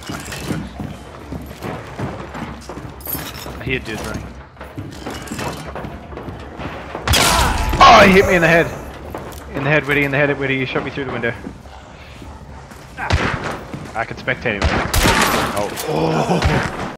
I hear dudes running. Oh, he hit me in the head. In the head, Witty, in the head, Witty. You shot me through the window. I can spectate him. Oh.